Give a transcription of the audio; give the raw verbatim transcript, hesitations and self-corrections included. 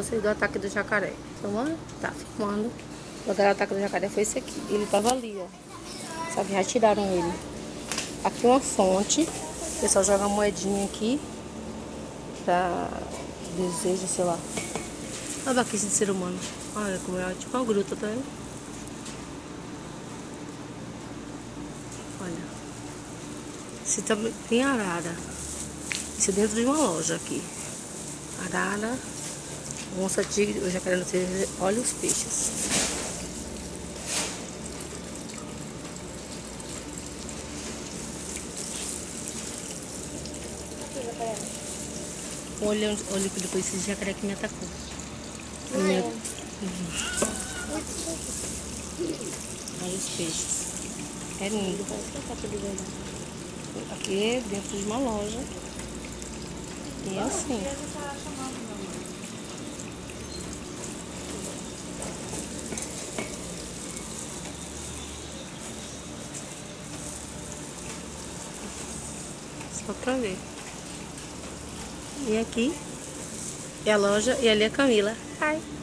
Vocês do ataque do jacaré. Filmando? Tá filmando. O lugar do ataque do jacaré foi esse aqui. Ele tava ali, ó. Só que já tiraram ele. Aqui uma fonte. O pessoal joga uma moedinha aqui. Pra desejo, sei lá. Olha a vaquice de ser humano. Olha como é tipo uma gruta, tá vendo? Olha. Esse também tem arara. Isso é dentro de uma loja aqui. Arara. Onça, tigre, o jacaré não sei. Olha os peixes. Olha, olha que depois esse jacaré que me atacou. Minha... Uhum. Olha os peixes. É lindo. Aqui é dentro de uma loja. E é assim. Só pra ver. E aqui é a loja e ali é a Camila. Ai.